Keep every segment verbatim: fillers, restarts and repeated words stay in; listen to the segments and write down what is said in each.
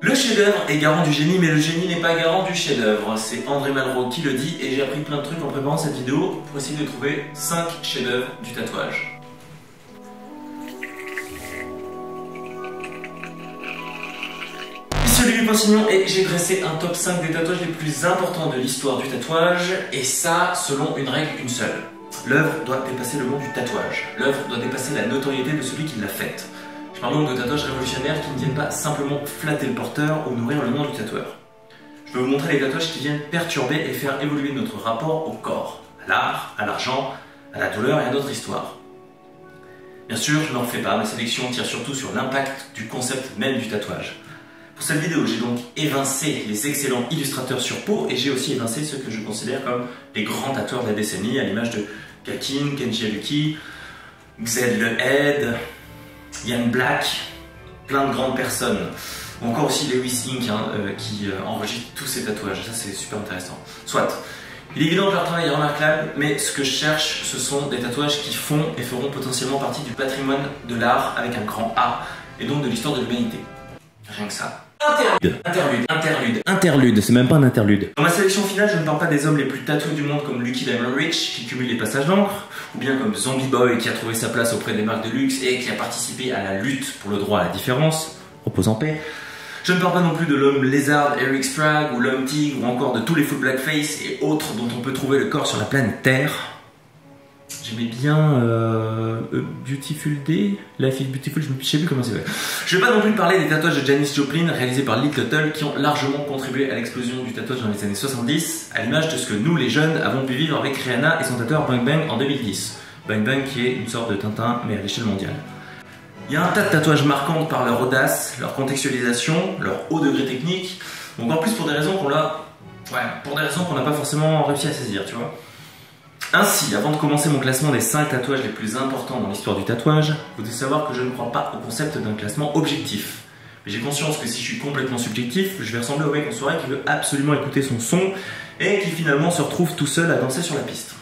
Le chef-d'œuvre est garant du génie, mais le génie n'est pas garant du chef-d'œuvre. C'est André Malraux qui le dit, et j'ai appris plein de trucs en préparant cette vidéo pour essayer de trouver cinq chefs-d'œuvre du tatouage. Ici Olivier Pinsignon et j'ai dressé un top cinq des tatouages les plus importants de l'histoire du tatouage, et ça selon une règle, une seule. L'œuvre doit dépasser le monde du tatouage. L'œuvre doit dépasser la notoriété de celui qui l'a faite. Je parle donc de tatouages révolutionnaires qui ne viennent pas simplement flatter le porteur ou nourrir le nom du tatoueur. Je vais vous montrer les tatouages qui viennent perturber et faire évoluer notre rapport au corps, à l'art, à l'argent, à la douleur et à notre histoire. Bien sûr, je n'en fais pas, ma sélection tire surtout sur l'impact du concept même du tatouage. Pour cette vidéo, j'ai donc évincé les excellents illustrateurs sur peau et j'ai aussi évincé ceux que je considère comme les grands tatoueurs de la décennie, à l'image de Kakin, Kenji Aluki, Xed Le Head, Ian Black, plein de grandes personnes. Ou encore aussi Lewis Inc hein, euh, qui euh, enregistre tous ces tatouages. Ça c'est super intéressant. Soit, il est évident que leur travail est remarquable, mais ce que je cherche, ce sont des tatouages qui font et feront potentiellement partie du patrimoine de l'art avec un grand A, et donc de l'histoire de l'humanité. Rien que ça. Interlude, interlude, interlude, interlude, c'est même pas un interlude. Dans ma sélection finale, je ne parle pas des hommes les plus tatoués du monde comme Lucky Diamond Rich qui cumule les passages d'encre, ou bien comme Zombie Boy qui a trouvé sa place auprès des marques de luxe et qui a participé à la lutte pour le droit à la différence, repose en paix. Je ne parle pas non plus de l'homme lézard Eric Sprague ou l'homme tigre ou encore de tous les full blackface et autres dont on peut trouver le corps sur la planète Terre. J'aimais bien euh, Beautiful Day, Life is Beautiful, je ne sais plus comment c'est. Je ne vais pas non plus parler des tatouages de Janis Joplin réalisés par Lee Tuttle qui ont largement contribué à l'explosion du tatouage dans les années soixante-dix, à l'image de ce que nous les jeunes avons pu vivre avec Rihanna et son tatoueur Bang Bang en deux mille dix. Bang Bang qui est une sorte de Tintin mais à l'échelle mondiale. Il y a un tas de tatouages marquants par leur audace, leur contextualisation, leur haut degré technique, donc en plus pour des raisons qu'on a, ouais, pour des raisons qu'on n'a pas forcément réussi à saisir, tu vois. Ainsi, avant de commencer mon classement des cinq tatouages les plus importants dans l'histoire du tatouage, vous devez savoir que je ne crois pas au concept d'un classement objectif. Mais j'ai conscience que si je suis complètement subjectif, je vais ressembler au mec en soirée qui veut absolument écouter son son et qui finalement se retrouve tout seul à danser sur la piste.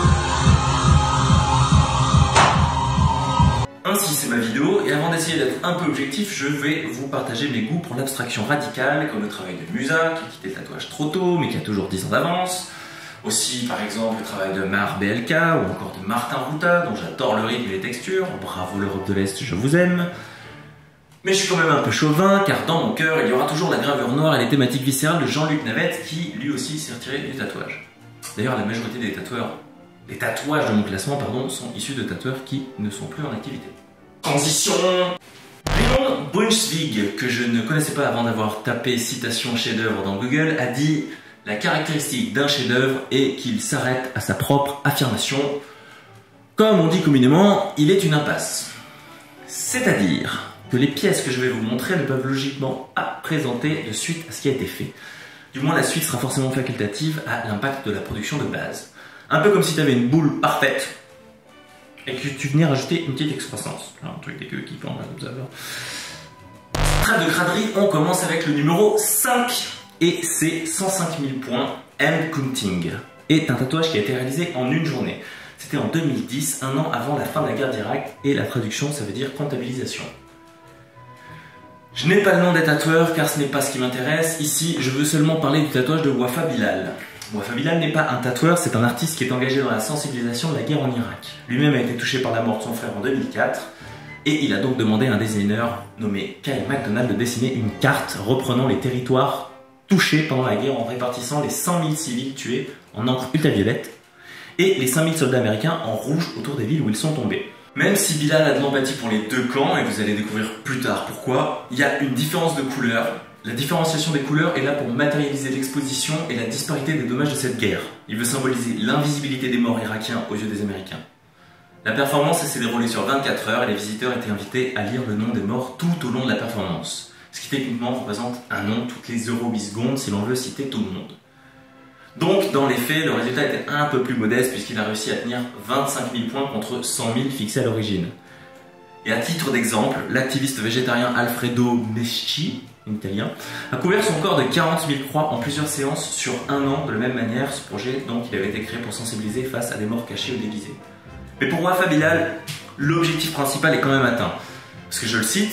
Ainsi, c'est ma vidéo, et avant d'essayer d'être un peu objectif, je vais vous partager mes goûts pour l'abstraction radicale, comme le travail de Musa, qui a quitté le tatouage trop tôt, mais qui a toujours dix ans d'avance. Aussi, par exemple, le travail de Mar B L K ou encore de Martin Ruta, dont j'adore le rythme et les textures. Bravo l'Europe de l'Est, je vous aime. Mais je suis quand même un peu chauvin, car dans mon cœur, il y aura toujours la gravure noire et les thématiques viscérales de Jean-Luc Navette, qui lui aussi s'est retiré du tatouage. D'ailleurs, la majorité des tatoueurs, les tatouages de mon classement, pardon, sont issus de tatoueurs qui ne sont plus en activité. Transition. Raymond Brunswick, que je ne connaissais pas avant d'avoir tapé citation chef-d'œuvre dans Google, a dit: la caractéristique d'un chef-d'œuvre est qu'il s'arrête à sa propre affirmation. Comme on dit communément, il est une impasse. C'est-à-dire que les pièces que je vais vous montrer ne peuvent logiquement pas présenter de suite à ce qui a été fait. Du moins, la suite sera forcément facultative à l'impact de la production de base. Un peu comme si tu avais une boule parfaite et que tu venais rajouter une petite excroissance. Un truc des queues qui pendent comme ça. Trêve de craderie, on commence avec le numéro cinq. Et c'est cent cinq mille points. M. Kunting est un tatouage qui a été réalisé en une journée. C'était en deux mille dix, un an avant la fin de la guerre d'Irak, et la traduction ça veut dire comptabilisation. Je n'ai pas le nom des tatoueurs car ce n'est pas ce qui m'intéresse. Ici, je veux seulement parler du tatouage de Wafa Bilal. Wafa Bilal n'est pas un tatoueur, c'est un artiste qui est engagé dans la sensibilisation de la guerre en Irak. Lui-même a été touché par la mort de son frère en deux mille quatre. Et il a donc demandé à un designer nommé Kyle MacDonald de dessiner une carte reprenant les territoires touchés pendant la guerre en répartissant les cent mille civils tués en encre ultraviolette et les cinq mille soldats américains en rouge autour des villes où ils sont tombés. Même si Bilal a de l'empathie pour les deux camps, et vous allez découvrir plus tard pourquoi, il y a une différence de couleur. La différenciation des couleurs est là pour matérialiser l'exposition et la disparité des dommages de cette guerre. Il veut symboliser l'invisibilité des morts irakiens aux yeux des Américains. La performance s'est déroulée sur vingt-quatre heures et les visiteurs étaient invités à lire le nom des morts tout au long de la performance. Ce qui techniquement représente un nom toutes les zéro virgule huit secondes si l'on veut citer tout le monde. Donc dans les faits, le résultat était un peu plus modeste puisqu'il a réussi à tenir vingt-cinq mille points contre cent mille fixés à l'origine. Et à titre d'exemple, l'activiste végétarien Alfredo Mesci, un italien, a couvert son corps de quarante mille croix en plusieurs séances sur un an de la même manière. Ce projet donc il avait été créé pour sensibiliser face à des morts cachées ou déguisées. Mais pour Wafa Bilal, l'objectif principal est quand même atteint. Parce que je le cite,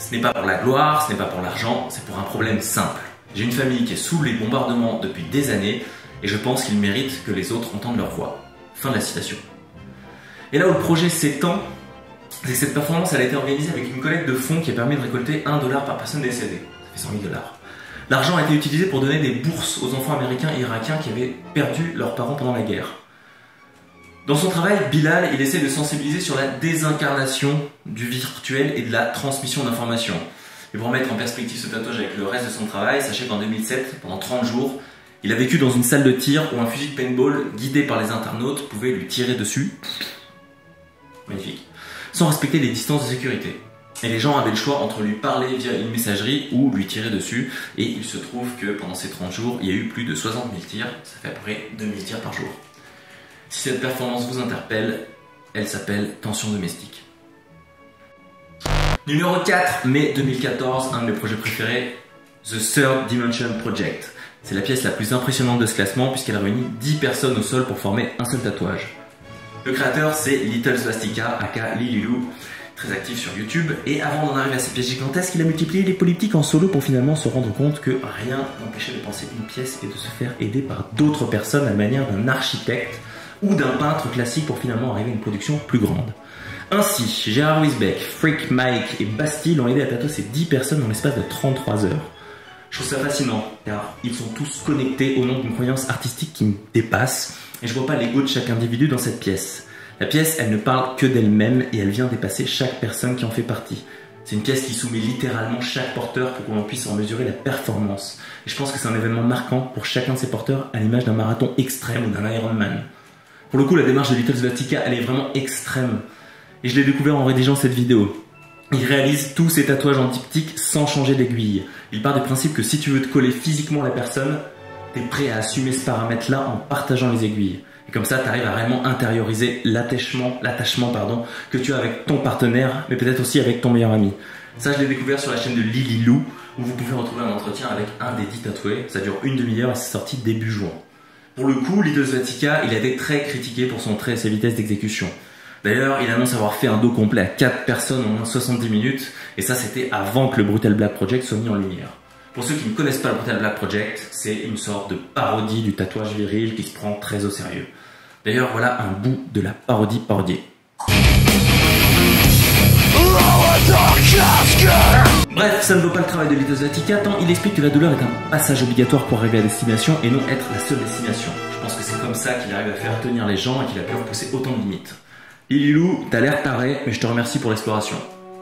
Ce n'est pas pour la gloire, ce n'est pas pour l'argent, c'est pour un problème simple. J'ai une famille qui est sous les bombardements depuis des années et je pense qu'il mérite que les autres entendent leur voix. Fin de la citation. Et là où le projet s'étend, c'est que cette performance elle a été organisée avec une collecte de fonds qui a permis de récolter un dollar par personne décédée. Ça fait cent mille dollars. L'argent a été utilisé pour donner des bourses aux enfants américains et irakiens qui avaient perdu leurs parents pendant la guerre. Dans son travail, Bilal, il essaie de sensibiliser sur la désincarnation du virtuel et de la transmission d'informations. Et pour mettre en perspective ce tatouage avec le reste de son travail, sachez qu'en deux mille sept, pendant trente jours, il a vécu dans une salle de tir où un fusil de paintball, guidé par les internautes, pouvait lui tirer dessus. Magnifique. Sans respecter les distances de sécurité. Et les gens avaient le choix entre lui parler via une messagerie ou lui tirer dessus. Et il se trouve que pendant ces trente jours, il y a eu plus de soixante mille tirs. Ça fait à peu près deux mille tirs par jour. Si cette performance vous interpelle, elle s'appelle Tension domestique. Numéro quatre, mai deux mille quatorze, un de mes projets préférés, The Third Dimension Project. C'est la pièce la plus impressionnante de ce classement puisqu'elle réunit dix personnes au sol pour former un seul tatouage. Le créateur, c'est Little Swastika, aka Lililou, très actif sur YouTube. Et avant d'en arriver à cette pièce gigantesque, il a multiplié les polyptyques en solo pour finalement se rendre compte que rien n'empêchait de penser une pièce et de se faire aider par d'autres personnes à la manière d'un architecte ou d'un peintre classique pour finalement arriver à une production plus grande. Ainsi, Gérard Wisbeck, Freak Mike et Bastille ont aidé à tatouer ces dix personnes dans l'espace de trente-trois heures. Je trouve ça fascinant, car ils sont tous connectés au nom d'une croyance artistique qui me dépasse, et je vois pas l'ego de chaque individu dans cette pièce. La pièce, elle ne parle que d'elle-même, et elle vient dépasser chaque personne qui en fait partie. C'est une pièce qui soumet littéralement chaque porteur pour qu'on puisse en mesurer la performance. Et je pense que c'est un événement marquant pour chacun de ces porteurs, à l'image d'un marathon extrême ou d'un Ironman. Pour le coup, la démarche de Little Swastika, elle est vraiment extrême. Et je l'ai découvert en rédigeant cette vidéo. Il réalise tous ses tatouages en diptyque sans changer d'aiguille. Il part du principe que si tu veux te coller physiquement à la personne, tu es prêt à assumer ce paramètre-là en partageant les aiguilles. Et comme ça, tu arrives à vraiment intérioriser l'attachement, l'attachement pardon, que tu as avec ton partenaire, mais peut-être aussi avec ton meilleur ami. Ça, je l'ai découvert sur la chaîne de Lililou, où vous pouvez retrouver un entretien avec un des dix tatoués. Ça dure une demi-heure et c'est sorti début juin. Pour le coup, Little Swastika, il a été très critiqué pour son trait et sa vitesse d'exécution. D'ailleurs, il annonce avoir fait un dos complet à quatre personnes en moins de soixante-dix minutes, et ça c'était avant que le Brutal Black Project soit mis en lumière. Pour ceux qui ne connaissent pas le Brutal Black Project, c'est une sorte de parodie du tatouage viril qui se prend très au sérieux. D'ailleurs, voilà un bout de la parodie parodiée. Bref, ça ne vaut pas le travail de Little Swastika, tant il explique que la douleur est un passage obligatoire pour arriver à destination et non être la seule destination. Je pense que c'est comme ça qu'il arrive à faire tenir les gens et qu'il a pu repousser autant de limites. Lililou, t'as l'air taré, mais je te remercie pour l'exploration.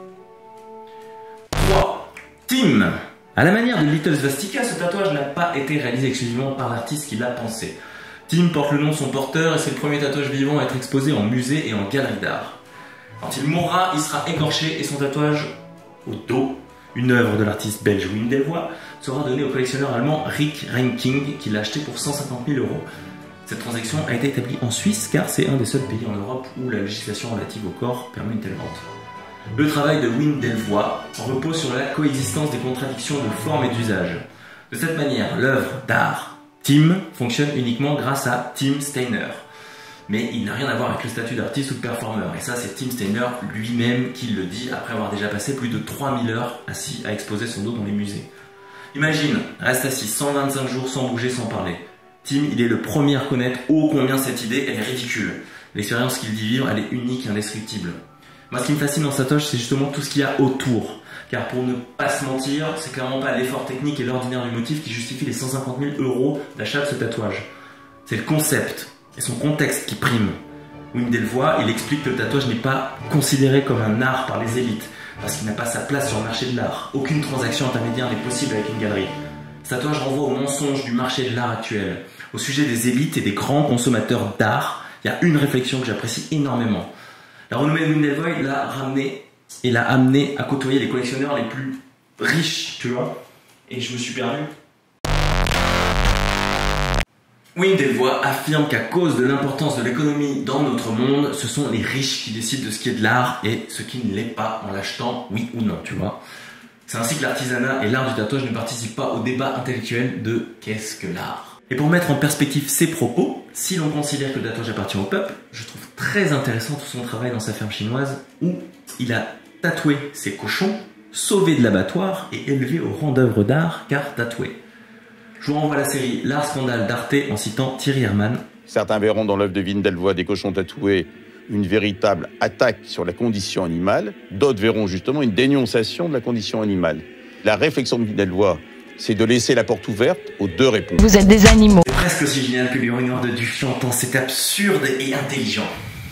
trois. Tim. À la manière de Little Swastika, ce tatouage n'a pas été réalisé exclusivement par l'artiste qui l'a pensé. Tim porte le nom de son porteur et c'est le premier tatouage vivant à être exposé en musée et en galerie d'art. Quand il mourra, il sera écorché et son tatouage au dos, une œuvre de l'artiste belge Wim Delvoye, sera donné au collectionneur allemand Rick Reinking qui l'a acheté pour cent cinquante mille euros. Cette transaction a été établie en Suisse car c'est un des seuls pays en Europe où la législation relative au corps permet une telle vente. Le travail de Wim Delvoye repose sur la coexistence des contradictions de forme et d'usage. De cette manière, l'œuvre d'art Tim fonctionne uniquement grâce à Tim Steiner. Mais il n'a rien à voir avec le statut d'artiste ou de performeur. Et ça, c'est Tim Steiner lui-même qui le dit après avoir déjà passé plus de trois mille heures assis à exposer son dos dans les musées. Imagine, reste assis cent vingt-cinq jours sans bouger, sans parler. Tim, il est le premier à reconnaître ô combien cette idée, elle est ridicule. L'expérience qu'il dit vivre, elle est unique et indestructible. Moi, ce qui me fascine dans sa toche, c'est justement tout ce qu'il y a autour. Car pour ne pas se mentir, c'est clairement pas l'effort technique et l'ordinaire du motif qui justifie les cent cinquante mille euros d'achat de ce tatouage. C'est le concept et son contexte qui prime. Wim Delvoye, il explique que le tatouage n'est pas considéré comme un art par les élites, parce qu'il n'a pas sa place sur le marché de l'art. Aucune transaction intermédiaire n'est possible avec une galerie. Ce tatouage renvoie au mensonge du marché de l'art actuel. Au sujet des élites et des grands consommateurs d'art, il y a une réflexion que j'apprécie énormément. La renommée de Wim Delvoye l'a ramené et l'a amené à côtoyer les collectionneurs les plus riches, tu vois. Et je me suis perdu. Wim Delvoye affirme qu'à cause de l'importance de l'économie dans notre monde, ce sont les riches qui décident de ce qui est de l'art et ce qui ne l'est pas en l'achetant, oui ou non, tu vois. C'est ainsi que l'artisanat et l'art du tatouage ne participent pas au débat intellectuel de qu'est-ce que l'art. Et pour mettre en perspective ses propos, si l'on considère que le tatouage appartient au peuple, je trouve très intéressant tout son travail dans sa ferme chinoise où il a tatoué ses cochons sauvé de l'abattoir et élevé au rang d'œuvre d'art car tatoué. Je vous renvoie à la série L'Art Scandale d'Arte en citant Thierry Hermann. Certains verront dans l'œuvre de Wim Delvoye des cochons tatoués une véritable attaque sur la condition animale. D'autres verront justement une dénonciation de la condition animale. La réflexion de Wim Delvoye, c'est de laisser la porte ouverte aux deux réponses. Vous êtes des animaux. C'est presque aussi génial que l'urinoir de Duffian, tant c'est absurde et intelligent.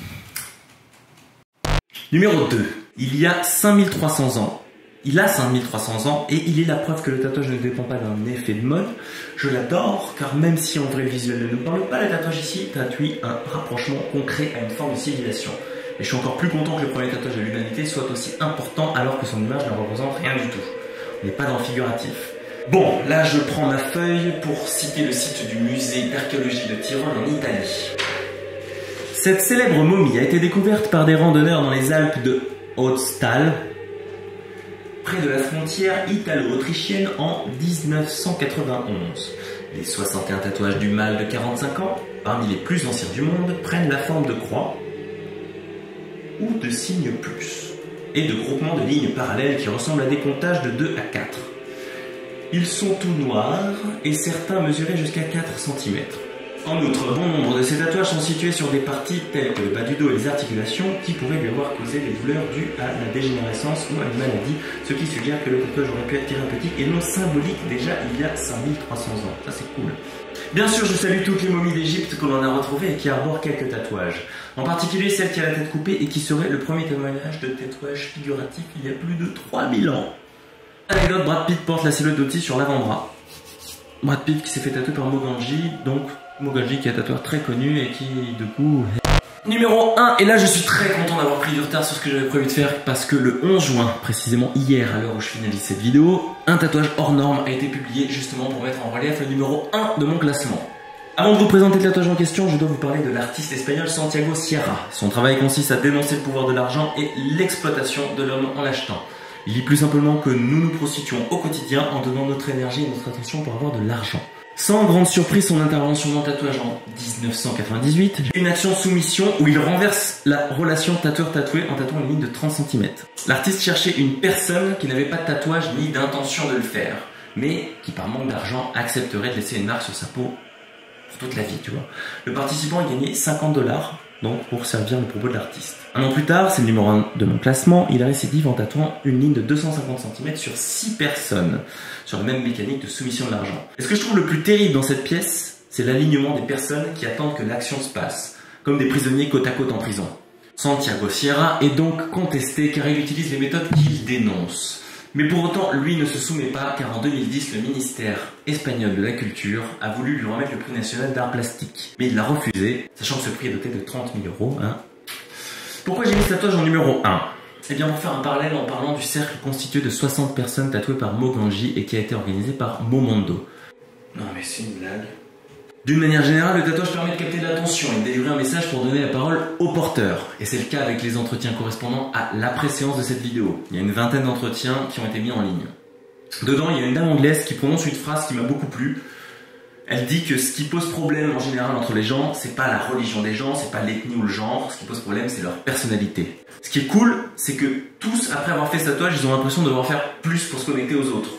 Numéro deux. Il y a cinq mille trois cents ans. Il a cinq mille trois cents ans et il est la preuve que le tatouage ne dépend pas d'un effet de mode. Je l'adore car même si en vrai le visuel ne nous parle pas, le tatouage ici tatouie un rapprochement concret à une forme de civilisation. Et je suis encore plus content que le premier tatouage de l'humanité soit aussi important alors que son image ne représente rien du tout. On n'est pas dans le figuratif. Bon, là je prends ma feuille pour citer le site du musée d'archéologie de Tyrol en Italie. Cette célèbre momie a été découverte par des randonneurs dans les Alpes de Haute-Stahl, près de la frontière italo-autrichienne en mille neuf cent quatre-vingt-onze. Les soixante et un tatouages du mâle de quarante-cinq ans, parmi les plus anciens du monde, prennent la forme de croix ou de signes plus, et de groupements de lignes parallèles qui ressemblent à des comptages de deux à quatre. Ils sont tout noirs et certains mesuraient jusqu'à quatre centimètres. En outre, bon nombre de ces tatouages sont situés sur des parties telles que le bas du dos et les articulations qui pourraient lui avoir causé des douleurs dues à la dégénérescence ou à une maladie, ce qui suggère que le tatouage aurait pu être thérapeutique et non symbolique déjà il y a cinq mille trois cents ans. Ça c'est cool. Bien sûr, je salue toutes les momies d'Égypte que l'on a retrouvées et qui arborent quelques tatouages. En particulier celle qui a la tête coupée et qui serait le premier témoignage de tatouage figuratif il y a plus de trois mille ans. Anecdote, Brad Pitt porte la silhouette d'Otis sur l'avant-bras. Brad Pitt qui s'est fait tatouer par Moganji, donc Moganji qui est un tatoueur très connu et qui, du coup... Numéro un, et là je suis très content d'avoir pris du retard sur ce que j'avais prévu de faire parce que le onze juin, précisément hier à l'heure où je finalise cette vidéo, un tatouage hors norme a été publié justement pour mettre en relief le numéro un de mon classement. Avant de vous présenter le tatouage en question, je dois vous parler de l'artiste espagnol Santiago Sierra. Son travail consiste à dénoncer le pouvoir de l'argent et l'exploitation de l'homme en l'achetant. Il dit plus simplement que nous nous prostituons au quotidien en donnant notre énergie et notre attention pour avoir de l'argent. Sans grande surprise, son intervention dans le tatouage en mille neuf cent quatre-vingt-dix-huit, une action soumission où il renverse la relation tatoueur-tatoué en tatouant une ligne de trente centimètres. L'artiste cherchait une personne qui n'avait pas de tatouage ni d'intention de le faire, mais qui par manque d'argent accepterait de laisser une marque sur sa peau pour toute la vie, tu vois. Le participant a gagné cinquante dollars, donc pour servir le propos de l'artiste. Un an plus tard, c'est le numéro un de mon classement, il a récidive en tatouant une ligne de deux cent cinquante centimètres sur six personnes, sur la même mécanique de soumission de l'argent. Et ce que je trouve le plus terrible dans cette pièce, c'est l'alignement des personnes qui attendent que l'action se passe, comme des prisonniers côte à côte en prison. Santiago Sierra est donc contesté car il utilise les méthodes qu'il dénonce. Mais pour autant, lui ne se soumet pas car en deux mille dix, le ministère espagnol de la Culture a voulu lui remettre le prix national d'art plastique. Mais il l'a refusé, sachant que ce prix est doté de trente mille euros. Hein. Pourquoi j'ai mis ce tatouage en numéro un? Eh bien pour faire un parallèle en parlant du cercle constitué de soixante personnes tatouées par Moganji et qui a été organisé par Momondo. Non mais c'est une blague. D'une manière générale, le tatouage permet de capter de l'attention et de délivrer un message pour donner la parole au porteur. Et c'est le cas avec les entretiens correspondant à l'après-séance de cette vidéo. Il y a une vingtaine d'entretiens qui ont été mis en ligne. Dedans, il y a une dame anglaise qui prononce une phrase qui m'a beaucoup plu. Elle dit que ce qui pose problème en général entre les gens, c'est pas la religion des gens, c'est pas l'ethnie ou le genre. Ce qui pose problème, c'est leur personnalité. Ce qui est cool, c'est que tous, après avoir fait ce tatouage, ils ont l'impression de devoir faire plus pour se connecter aux autres.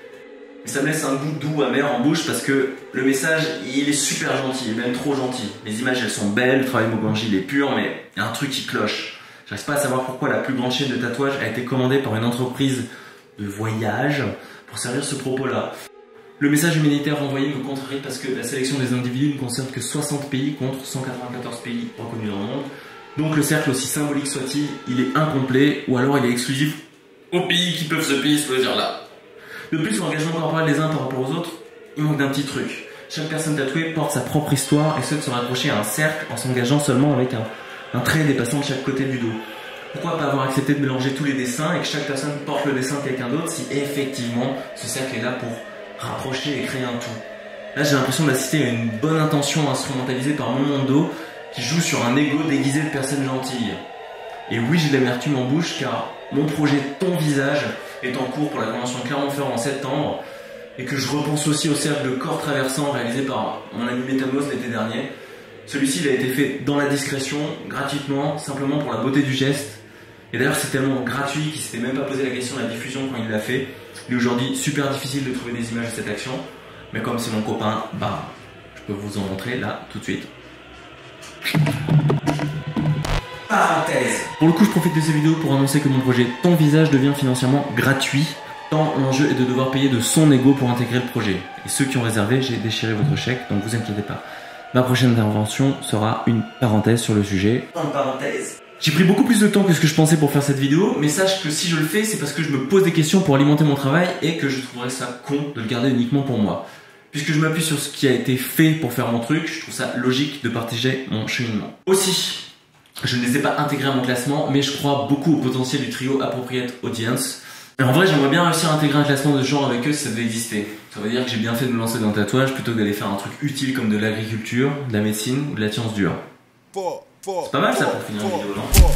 Et ça me laisse un goût doux, amer en bouche parce que le message, il est super gentil, même trop gentil. Les images, elles sont belles, le travail Moganji, il est pur, mais il y a un truc qui cloche. J'arrive pas à savoir pourquoi la plus grande chaîne de tatouage a été commandée par une entreprise de voyage pour servir ce propos-là. Le message humanitaire renvoyé me contrarie parce que la sélection des individus ne concerne que soixante pays contre cent quatre-vingt-quatorze pays reconnus dans le monde. Donc le cercle, aussi symbolique soit-il, il est incomplet ou alors il est exclusif aux pays qui peuvent se payer ce plaisir-là. De plus, l'engagement corporel des uns par rapport aux autres, il manque d'un petit truc. Chaque personne tatouée porte sa propre histoire et souhaite se raccrocher à un cercle en s'engageant seulement avec un, un trait dépassant de chaque côté du dos. Pourquoi pas avoir accepté de mélanger tous les dessins et que chaque personne porte le dessin de quelqu'un d'autre si effectivement ce cercle est là pour rapprocher et créer un tout. Là, j'ai l'impression d'assister à une bonne intention instrumentalisée par Momondo qui joue sur un ego déguisé de personne gentille. Et oui, j'ai l'amertume en bouche car mon projet Ton Visage est en cours pour la convention de Clermont-Ferrand en septembre et que je repense aussi au cercle de corps traversant réalisé par mon ami Métamos l'été dernier. Celui-ci il a été fait dans la discrétion, gratuitement, simplement pour la beauté du geste Et d'ailleurs c'est tellement gratuit qu'il s'était même pas posé la question de la diffusion quand il l'a fait. Il est aujourd'hui super difficile de trouver des images de cette action. Mais comme c'est mon copain, bah je peux vous en montrer là tout de suite. Parenthèse. Pour le coup je profite de ces vidéos pour annoncer que mon projet Ton Visage devient financièrement gratuit. Tant l'enjeu est de devoir payer de son ego pour intégrer le projet. Et ceux qui ont réservé, j'ai déchiré votre chèque, donc vous inquiétez pas. Ma prochaine intervention sera une parenthèse sur le sujet. Fin de parenthèse. J'ai pris beaucoup plus de temps que ce que je pensais pour faire cette vidéo, mais sache que si je le fais, c'est parce que je me pose des questions pour alimenter mon travail et que je trouverais ça con de le garder uniquement pour moi. Puisque je m'appuie sur ce qui a été fait pour faire mon truc, je trouve ça logique de partager mon cheminement. Aussi, je ne les ai pas intégrés à mon classement, mais je crois beaucoup au potentiel du trio Appropriate Audience. Et en vrai, j'aimerais bien réussir à intégrer un classement de ce genre avec eux si ça devait exister. Ça veut dire que j'ai bien fait de me lancer dans le tatouage plutôt que d'aller faire un truc utile comme de l'agriculture, de la médecine ou de la science dure. C'est pas mal ça pour finir une vidéo, non ?